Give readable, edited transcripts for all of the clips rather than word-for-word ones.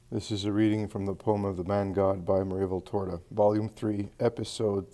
This is a reading from the poem of the Man God by Maria Valtorta, Volume 3, Episode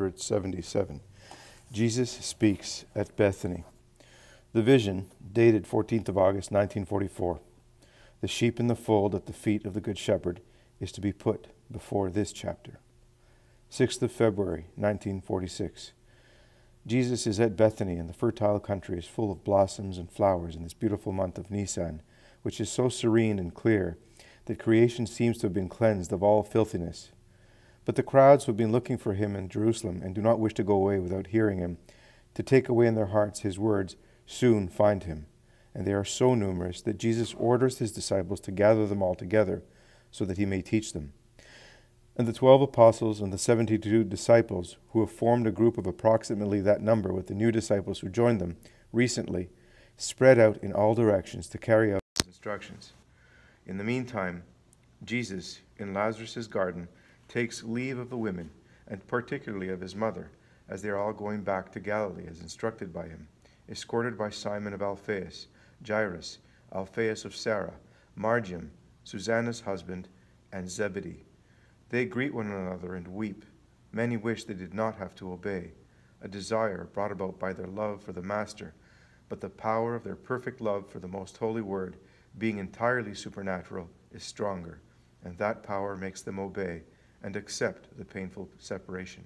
377. Jesus Speaks at Bethany. The vision, dated 14th of August, 1944. The sheep in the fold at the feet of the Good Shepherd is to be put before this chapter. 6th of February, 1946. Jesus is at Bethany, and the fertile country is full of blossoms and flowers in this beautiful month of Nisan, which is so serene and clear that creation seems to have been cleansed of all filthiness. But the crowds who have been looking for him in Jerusalem and do not wish to go away without hearing him, to take away in their hearts his words, soon find him. And they are so numerous that Jesus orders his disciples to gather them all together so that he may teach them. And the 12 apostles and the 72 disciples, who have formed a group of approximately that number with the new disciples who joined them recently, spread out in all directions to carry out his instructions. In the meantime, Jesus, in Lazarus' garden, takes leave of the women, and particularly of his mother, as they are all going back to Galilee as instructed by him, escorted by Simon of Alphaeus, Jairus, Alphaeus of Sarah, Margium, Susanna's husband, and Zebedee. They greet one another and weep. Many wish they did not have to obey, a desire brought about by their love for the Master, but the power of their perfect love for the most holy word, being entirely supernatural, is stronger, and that power makes them obey and accept the painful separation.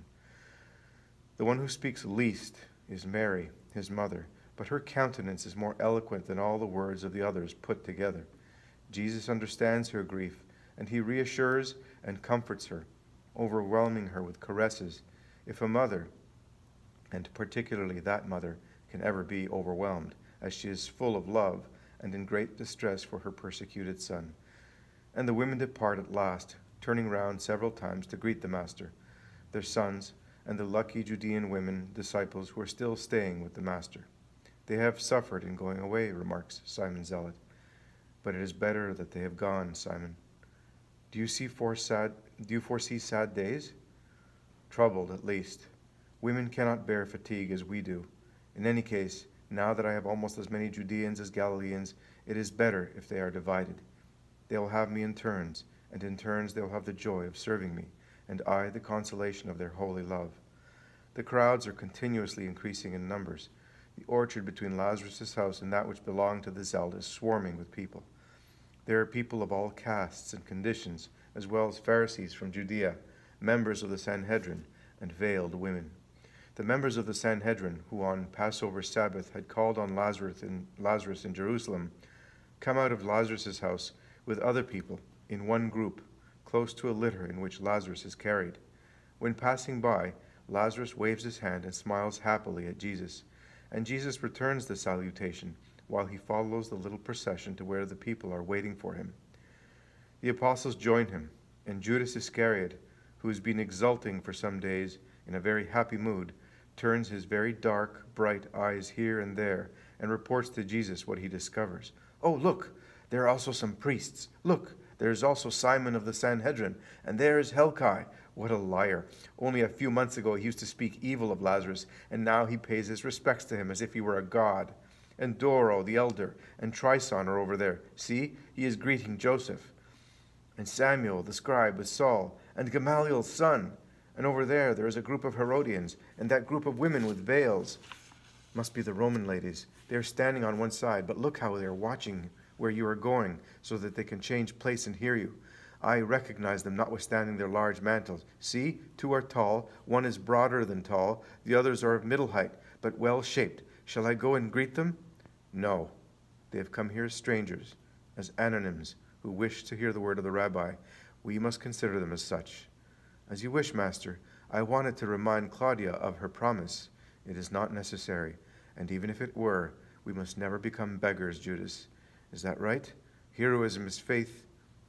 The one who speaks least is Mary, his mother, but her countenance is more eloquent than all the words of the others put together. Jesus understands her grief, and he reassures and comforts her, overwhelming her with caresses. If a mother, and particularly that mother, can ever be overwhelmed, as she is full of love and in great distress for her persecuted son. And the women depart at last, turning round several times to greet the Master, their sons, and the lucky Judean women disciples who are still staying with the Master. They have suffered in going away, remarks Simon Zealot. But it is better that they have gone, Simon. Do you foresee sad days? Troubled, at least. Women cannot bear fatigue as we do. In any case, now that I have almost as many Judeans as Galileans, it is better if they are divided. They will have me in turns, and in turns they will have the joy of serving me, and I the consolation of their holy love. The crowds are continuously increasing in numbers. The orchard between Lazarus' house and that which belonged to the Zealot is swarming with people. There are people of all castes and conditions, as well as Pharisees from Judea, members of the Sanhedrin, and veiled women. The members of the Sanhedrin, who on Passover Sabbath had called on Lazarus in Jerusalem, come out of Lazarus' house with other people in one group, close to a litter in which Lazarus is carried. When passing by, Lazarus waves his hand and smiles happily at Jesus, and Jesus returns the salutation while he follows the little procession to where the people are waiting for him. The apostles join him, and Judas Iscariot, who has been exulting for some days in a very happy mood, turns his very dark, bright eyes here and there and reports to Jesus what he discovers. Oh, look, there are also some priests. Look, there is also Simon of the Sanhedrin, and there is Helkai. What a liar. Only a few months ago he used to speak evil of Lazarus, and now he pays his respects to him as if he were a god. And Doro, the elder, and Trison are over there. See, he is greeting Joseph. And Samuel, the scribe, with Saul, and Gamaliel's son. And over there is a group of Herodians, and that group of women with veils. Must be the Roman ladies. They are standing on one side, but look how they are watching where you are going, so that they can change place and hear you. I recognize them, notwithstanding their large mantles. See, 2 are tall, 1 is broader than tall, the others are of middle height, but well-shaped. Shall I go and greet them? No. They have come here as strangers, as anonyms, who wish to hear the word of the Rabbi. We must consider them as such. As you wish, Master. I wanted to remind Claudia of her promise. It is not necessary, and even if it were, we must never become beggars, Judas. Is that right? Heroism in faith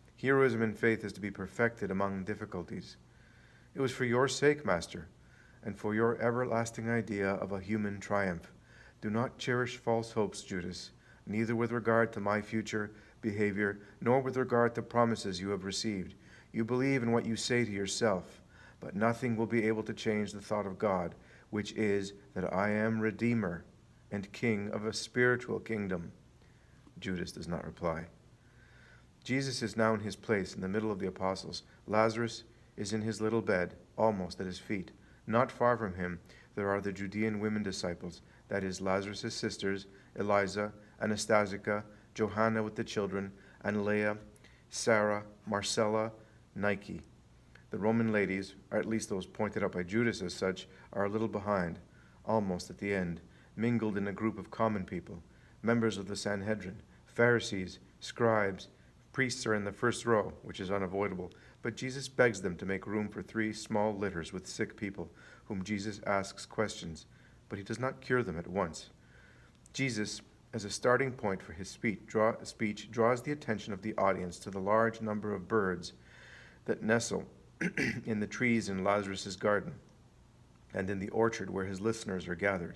is to be perfected among difficulties. It was for your sake, Master, and for your everlasting idea of a human triumph. Do not cherish false hopes, Judas, neither with regard to my future behavior, nor with regard to promises you have received. You believe in what you say to yourself, but nothing will be able to change the thought of God, which is that I am Redeemer and King of a spiritual kingdom. Judas does not reply. Jesus is now in his place in the middle of the apostles. Lazarus is in his little bed, almost at his feet. Not far from him, there are the Judean women disciples, that is, Lazarus' sisters, Eliza, Anastasia, Johanna with the children, and Leah, Sarah, Marcella, Nike. The Roman ladies, or at least those pointed out by Judas as such, are a little behind, almost at the end, mingled in a group of common people, members of the Sanhedrin, Pharisees, scribes. Priests are in the first row, which is unavoidable, but Jesus begs them to make room for 3 small litters with sick people, whom Jesus asks questions, but he does not cure them at once. Jesus, as a starting point for his speech, draws the attention of the audience to the large number of birds that nestle in the trees in Lazarus' garden and in the orchard where his listeners are gathered.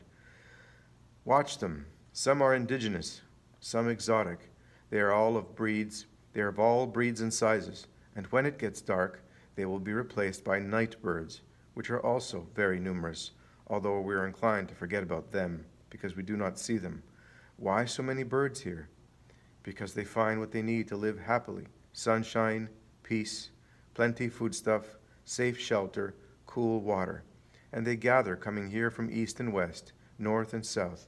Watch them. Some are indigenous, some exotic. They are of all breeds and sizes, and when it gets dark, they will be replaced by night birds, which are also very numerous, although we are inclined to forget about them, because we do not see them. Why so many birds here? Because they find what they need to live happily: sunshine, peace, plenty foodstuff, safe shelter, cool water. And they gather, coming here from east and west, north and south,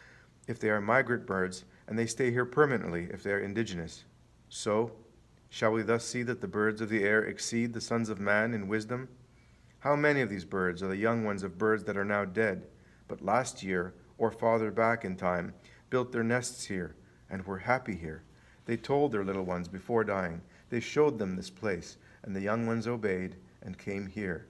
if they are migrant birds, and they stay here permanently if they are indigenous. So, shall we thus see that the birds of the air exceed the sons of man in wisdom? How many of these birds are the young ones of birds that are now dead, but last year, or farther back in time, built their nests here, and were happy here? They told their little ones before dying. They showed them this place, and the young ones obeyed and came here.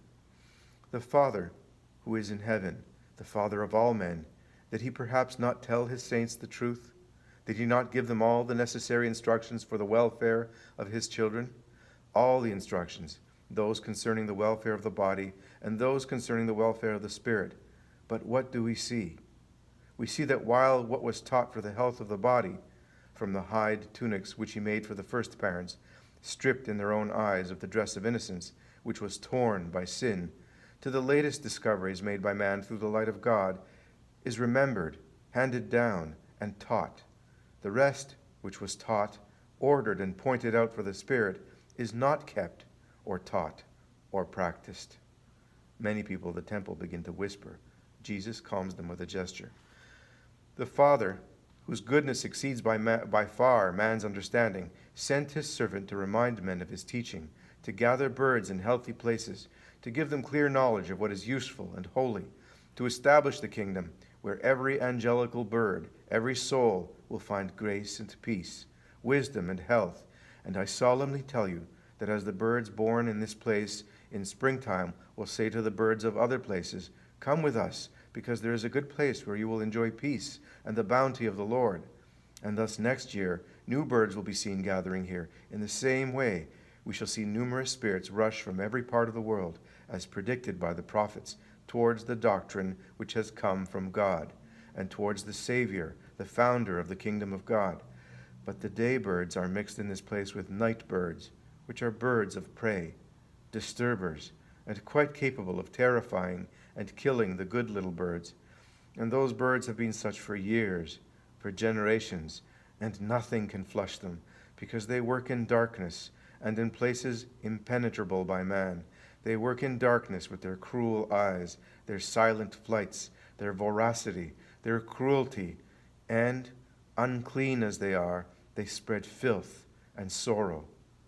The Father, who is in heaven, the Father of all men, did he perhaps not tell his saints the truth? Did he not give them all the necessary instructions for the welfare of his children? All the instructions, those concerning the welfare of the body and those concerning the welfare of the spirit. But what do we see? We see that while what was taught for the health of the body, from the hide tunics which he made for the first parents, stripped in their own eyes of the dress of innocence, which was torn by sin, to the latest discoveries made by man through the light of God, is remembered, handed down, and taught. The rest, which was taught, ordered, and pointed out for the Spirit, is not kept, or taught, or practiced. Many people of the temple begin to whisper. Jesus calms them with a gesture. The Father, whose goodness exceeds by far man's understanding, sent his servant to remind men of his teaching, to gather birds in healthy places, to give them clear knowledge of what is useful and holy, to establish the kingdom where every angelical bird, every soul will find grace and peace, wisdom and health. And I solemnly tell you that as the birds born in this place in springtime will say to the birds of other places, "Come with us, because there is a good place where you will enjoy peace and the bounty of the Lord." And thus next year, new birds will be seen gathering here. In the same way, we shall see numerous spirits rush from every part of the world, as predicted by the prophets, towards the doctrine which has come from God, and towards the Savior, the founder of the kingdom of God. But the day birds are mixed in this place with night birds, which are birds of prey, disturbers, and quite capable of terrifying and killing the good little birds. And those birds have been such for years, for generations, and nothing can flush them, because they work in darkness and in places impenetrable by man. They work in darkness with their cruel eyes, their silent flights, their voracity, their cruelty, and, unclean as they are, they spread filth and sorrow.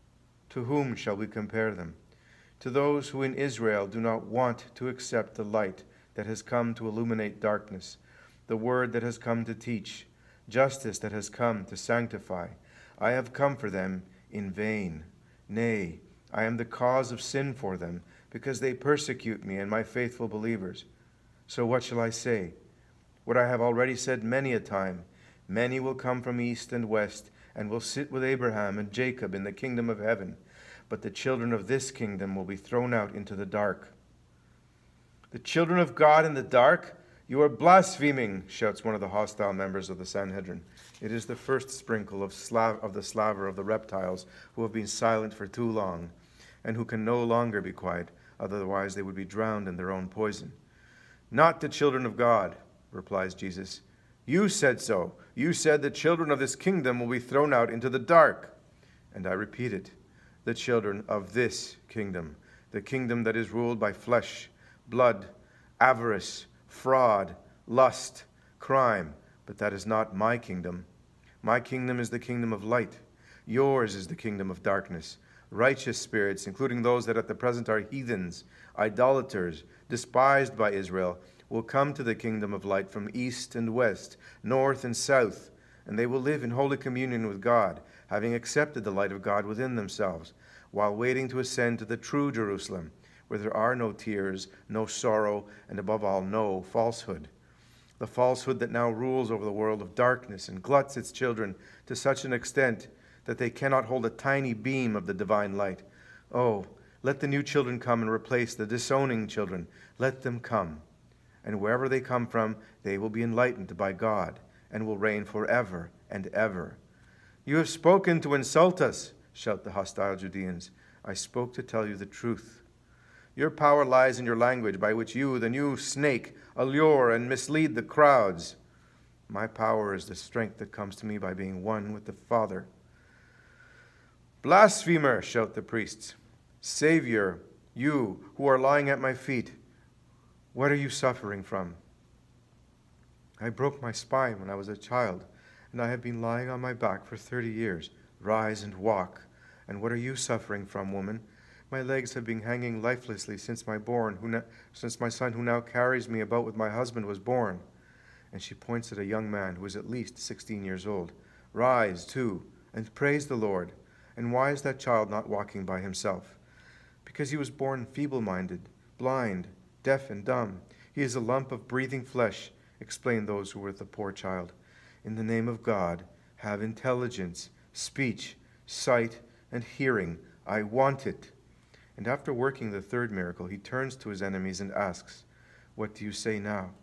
To whom shall we compare them? To those who in Israel do not want to accept the light that has come to illuminate darkness, the word that has come to teach, justice that has come to sanctify. I have come for them in vain. Nay, I am the cause of sin for them, because they persecute me and my faithful believers. So what shall I say? What I have already said many a time. Many will come from east and west, and will sit with Abraham and Jacob in the kingdom of heaven. But the children of this kingdom will be thrown out into the dark. The children of God in the dark? You are blaspheming, shouts one of the hostile members of the Sanhedrin. It is the first sprinkle of the slaver of the reptiles who have been silent for too long, and who can no longer be quiet, otherwise they would be drowned in their own poison. Not the children of God, replies Jesus. You said so. You said the children of this kingdom will be thrown out into the dark. And I repeat it, the children of this kingdom, the kingdom that is ruled by flesh, blood, avarice, fraud, lust, crime. But that is not my kingdom. My kingdom is the kingdom of light. Yours is the kingdom of darkness. Righteous spirits, including those that at the present are heathens, idolaters, despised by Israel, will come to the kingdom of light from east and west, north and south, and they will live in holy communion with God, having accepted the light of God within themselves, while waiting to ascend to the true Jerusalem, where there are no tears, no sorrow, and above all, no falsehood. The falsehood that now rules over the world of darkness and gluts its children to such an extent that they cannot hold a tiny beam of the divine light. Oh, let the new children come and replace the disowning children. Let them come. And wherever they come from, they will be enlightened by God and will reign forever and ever. You have spoken to insult us, shout the hostile Judeans. I spoke to tell you the truth. Your power lies in your language, by which you, the new snake, allure and mislead the crowds. My power is the strength that comes to me by being one with the Father. Blasphemer, shout the priests. Savior, you who are lying at my feet, what are you suffering from? I broke my spine when I was a child, and I have been lying on my back for 30 years. Rise and walk. And what are you suffering from, woman? My legs have been hanging lifelessly since my son who now carries me about with my husband was born. And she points at a young man who is at least 16 years old. Rise, too, and praise the Lord. And why is that child not walking by himself? Because he was born feeble-minded, blind, deaf and dumb. He is a lump of breathing flesh, explained those who were with the poor child. In the name of God, have intelligence, speech, sight, and hearing. I want it. And after working the third miracle, he turns to his enemies and asks, what do you say now?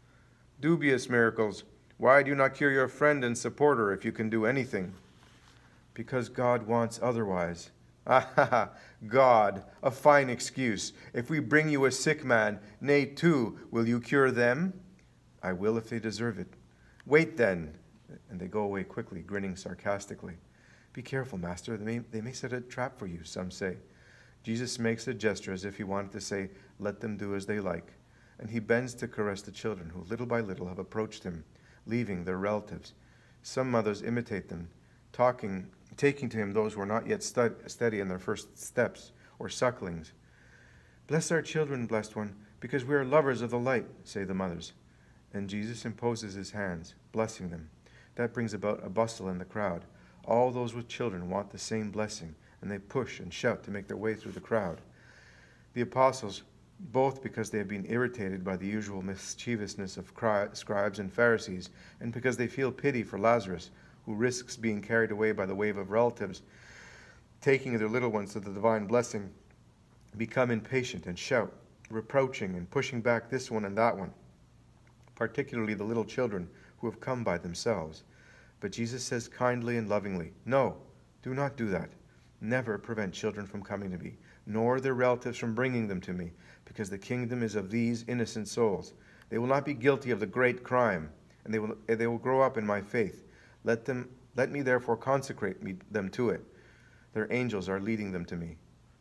Dubious miracles. Why do you not cure your friend and supporter if you can do anything? Because God wants otherwise. Ah, ha, ha. God, a fine excuse. If we bring you a sick man, nay, two, will you cure them? I will if they deserve it. Wait then. And they go away quickly, grinning sarcastically. Be careful, master. They may set a trap for you, some say. Jesus makes a gesture as if he wanted to say, let them do as they like. And he bends to caress the children who little by little have approached him, leaving their relatives. Some mothers imitate them, taking to him those who are not yet steady in their first steps or sucklings. Bless our children, blessed one, because we are lovers of the light, say the mothers. And Jesus imposes his hands, blessing them. That brings about a bustle in the crowd. All those with children want the same blessing, and they push and shout to make their way through the crowd. The apostles, both because they have been irritated by the usual mischievousness of scribes and Pharisees, and because they feel pity for Lazarus, who risks being carried away by the wave of relatives, taking their little ones to the divine blessing, become impatient and shout, reproaching and pushing back this one and that one, particularly the little children who have come by themselves. But Jesus says kindly and lovingly, no, do not do that. Never prevent children from coming to me, nor their relatives from bringing them to me, because the kingdom is of these innocent souls. They will not be guilty of the great crime, and they will grow up in my faith. Let me therefore consecrate them to it. Their angels are leading them to me.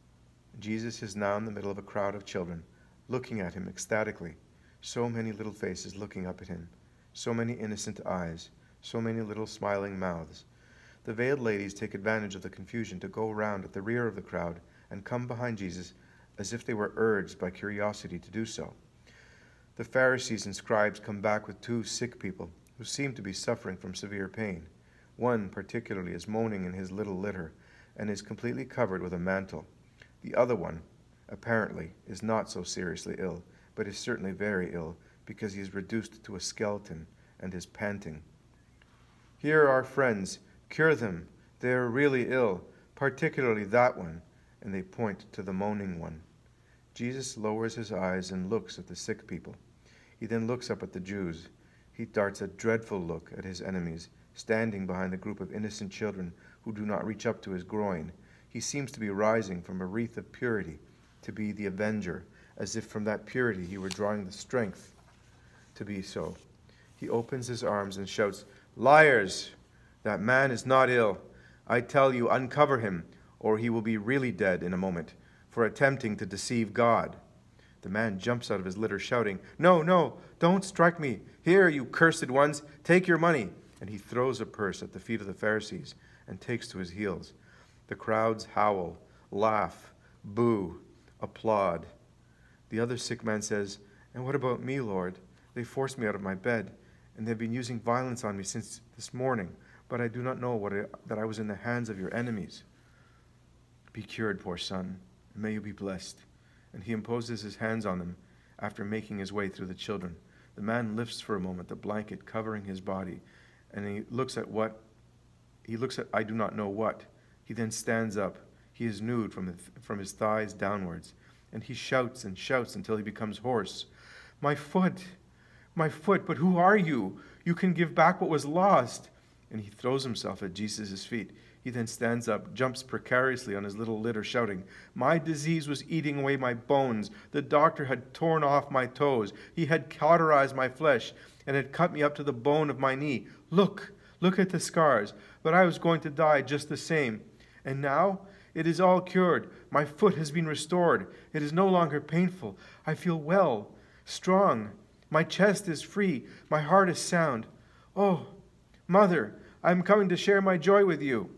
Jesus is now in the middle of a crowd of children, looking at him ecstatically. So many little faces looking up at him, so many innocent eyes, so many little smiling mouths. The veiled ladies take advantage of the confusion to go round at the rear of the crowd and come behind Jesus as if they were urged by curiosity to do so. The Pharisees and scribes come back with two sick people who seem to be suffering from severe pain. One particularly is moaning in his little litter and is completely covered with a mantle. The other one, apparently, is not so seriously ill, but is certainly very ill because he is reduced to a skeleton and is panting. Here are our friends. Cure them. They are really ill, particularly that one. And they point to the moaning one. Jesus lowers his eyes and looks at the sick people. He then looks up at the Jews. He darts a dreadful look at his enemies, standing behind the group of innocent children who do not reach up to his groin. He seems to be rising from a wreath of purity, to be the avenger, as if from that purity he were drawing the strength to be so. He opens his arms and shouts, Liars! That man is not ill. I tell you, uncover him, or he will be really dead in a moment, for attempting to deceive God." The man jumps out of his litter, shouting, "No, no, don't strike me. Here, you cursed ones, take your money." And he throws a purse at the feet of the Pharisees and takes to his heels. The crowds howl, laugh, boo, applaud. The other sick man says, "And what about me, Lord? They forced me out of my bed, and they've been using violence on me since this morning, but I do not know that I was in the hands of your enemies." "Be cured, poor son, and may you be blessed." And he imposes his hands on them after making his way through the children. The man lifts for a moment the blanket covering his body, and he looks at I do not know what. He then stands up. He is nude from his thighs downwards, and he shouts and shouts until he becomes hoarse. My foot, but who are you? You can give back what was lost." And he throws himself at Jesus' feet. He then stands up, jumps precariously on his little litter, shouting, "My disease was eating away my bones. The doctor had torn off my toes. He had cauterized my flesh and had cut me up to the bone of my knee. Look at the scars. But I was going to die just the same. And now it is all cured. My foot has been restored. It is no longer painful. I feel well, strong. My chest is free. My heart is sound. Oh, Mother, I am coming to share my joy with you."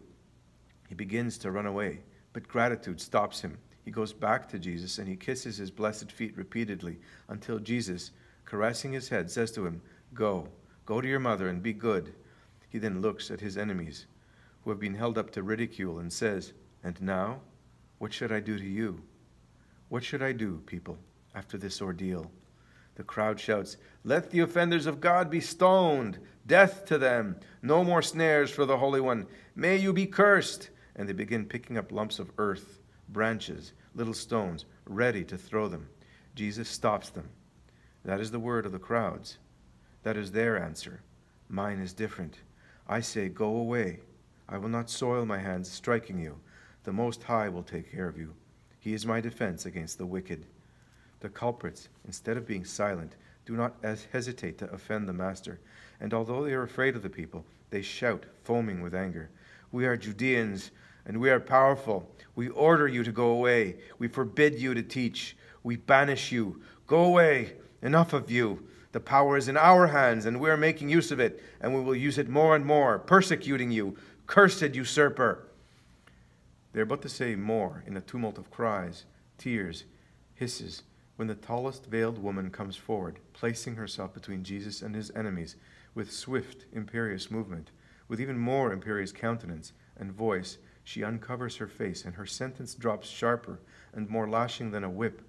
He begins to run away, but gratitude stops him. He goes back to Jesus and he kisses his blessed feet repeatedly until Jesus, caressing his head, says to him, Go to your mother and be good." He then looks at his enemies who have been held up to ridicule and says, "And now, what should I do to you? What should I do, people, after this ordeal?" The crowd shouts, "Let the offenders of God be stoned! Death to them! No more snares for the Holy One! May you be cursed!" And they begin picking up lumps of earth, branches, little stones, ready to throw them. Jesus stops them. That is the word of the crowds. That is their answer. Mine is different. I say, "Go away. I will not soil my hands striking you. The Most High will take care of you. He is my defense against the wicked." The culprits, instead of being silent, do not hesitate to offend the Master. And although they are afraid of the people, they shout, foaming with anger, "We are Judeans, and we are powerful. We order you to go away. We forbid you to teach. We banish you. Go away. Enough of you. The power is in our hands, and we are making use of it, and we will use it more and more, persecuting you. Cursed usurper!" They are about to say more in a tumult of cries, tears, hisses, when the tallest veiled woman comes forward, placing herself between Jesus and his enemies with swift, imperious movement. With even more imperious countenance and voice, she uncovers her face, and her sentence drops sharper and more lashing than a whip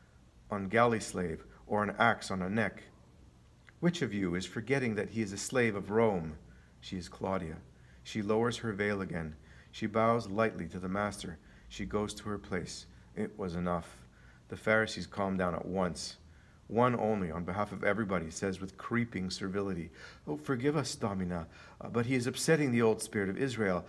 on galley slave or an axe on a neck. "Which of you is forgetting that he is a slave of Rome?" She is Claudia. She lowers her veil again. She bows lightly to the Master. She goes to her place. It was enough. The Pharisees calm down at once. One only, on behalf of everybody, says with creeping servility, "Oh, forgive us, Domina, but he is upsetting the old spirit of Israel.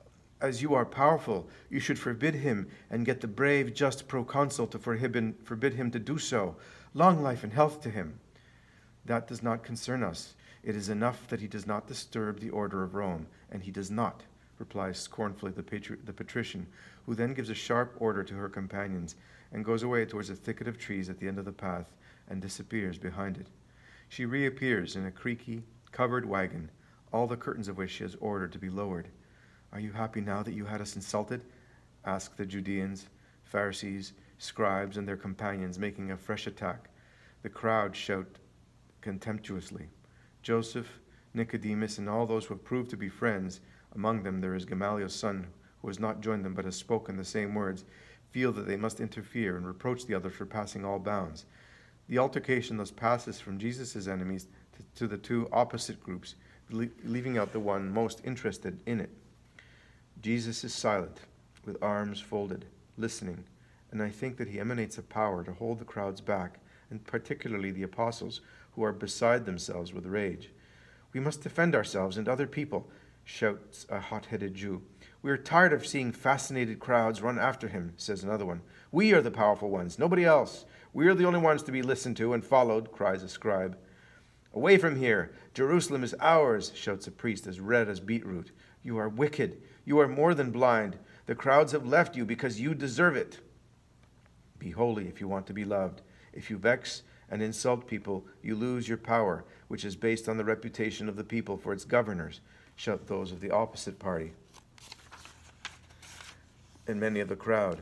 As you are powerful, you should forbid him and get the brave, just proconsul to forbid him to do so. Long life and health to him." "That does not concern us. It is enough that he does not disturb the order of Rome, and he does not," replies scornfully the patrician, who then gives a sharp order to her companions and goes away towards a thicket of trees at the end of the path and disappears behind it. She reappears in a creaky, covered wagon, all the curtains of which she has ordered to be lowered. "Are you happy now that you had us insulted?" ask the Judeans, Pharisees, scribes, and their companions, making a fresh attack. The crowd shout contemptuously. Joseph, Nicodemus, and all those who have proved to be friends, among them there is Gamaliel's son, who has not joined them but has spoken the same words, feel that they must interfere and reproach the others for passing all bounds. The altercation thus passes from Jesus' enemies to the two opposite groups, leaving out the one most interested in it. Jesus is silent, with arms folded, listening, and I think that he emanates a power to hold the crowds back, and particularly the apostles, who are beside themselves with rage. "We must defend ourselves and other people," shouts a hot-headed Jew. "We are tired of seeing fascinated crowds run after him," says another one. "We are the powerful ones, nobody else. We are the only ones to be listened to and followed," cries a scribe. "Away from here! Jerusalem is ours," shouts a priest as red as beetroot. You are wicked. You are more than blind. The crowds have left you because you deserve it. Be holy if you want to be loved. If you vex and insult people, you lose your power, which is based on the reputation of the people for its governors, shout those of the opposite party. And many of the crowd.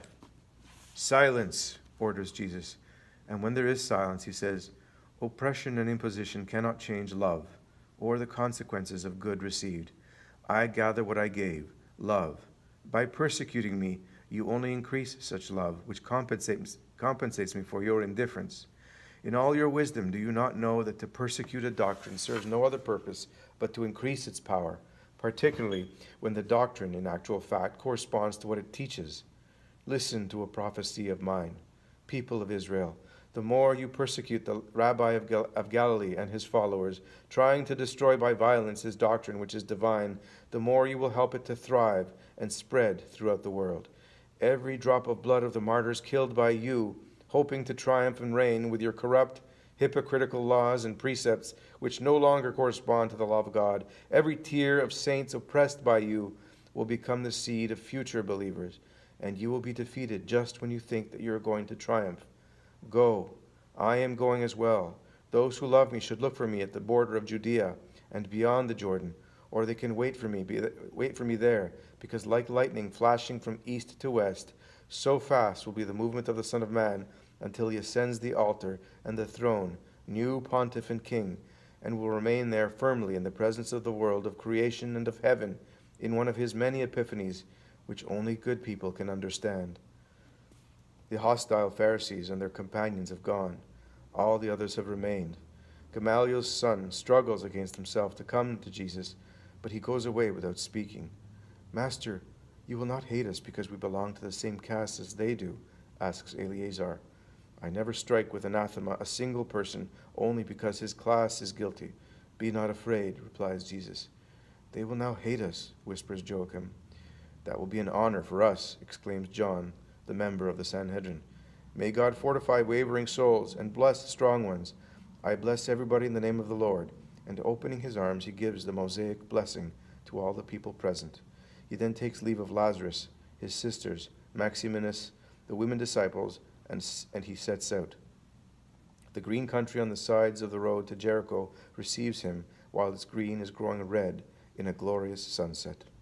Silence, orders Jesus. And when there is silence, he says, oppression and imposition cannot change love or the consequences of good received. I gather what I gave, love. By persecuting me, you only increase such love, which compensates me for your indifference. In all your wisdom, do you not know that to persecute a doctrine serves no other purpose but to increase its power, particularly when the doctrine, in actual fact, corresponds to what it teaches? Listen to a prophecy of mine, people of Israel. The more you persecute the Rabbi of Galilee and his followers, trying to destroy by violence his doctrine, which is divine, the more you will help it to thrive and spread throughout the world. Every drop of blood of the martyrs killed by you, hoping to triumph and reign with your corrupt, hypocritical laws and precepts, which no longer correspond to the love of God, every tear of saints oppressed by you will become the seed of future believers, and you will be defeated just when you think that you are going to triumph. Go, I am going as well. Those who love me should look for me at the border of Judea and beyond the Jordan, or they can wait for me there, because like lightning flashing from east to west, so fast will be the movement of the Son of Man until he ascends the altar and the throne, new pontiff and king, and will remain there firmly in the presence of the world of creation and of heaven, in one of his many epiphanies, which only good people can understand. The hostile Pharisees and their companions have gone. All the others have remained. Gamaliel's son struggles against himself to come to Jesus, but he goes away without speaking. Master, you will not hate us because we belong to the same caste as they do, asks Eleazar. I never strike with anathema a single person only because his class is guilty. Be not afraid, replies Jesus. They will now hate us, whispers Joachim. That will be an honor for us, exclaims John, the member of the Sanhedrin. May God fortify wavering souls and bless strong ones. I bless everybody in the name of the Lord. And opening his arms, he gives the Mosaic blessing to all the people present. He then takes leave of Lazarus, his sisters, Maximinus, the women disciples, and he sets out. The green country on the sides of the road to Jericho receives him, while its green is growing red in a glorious sunset.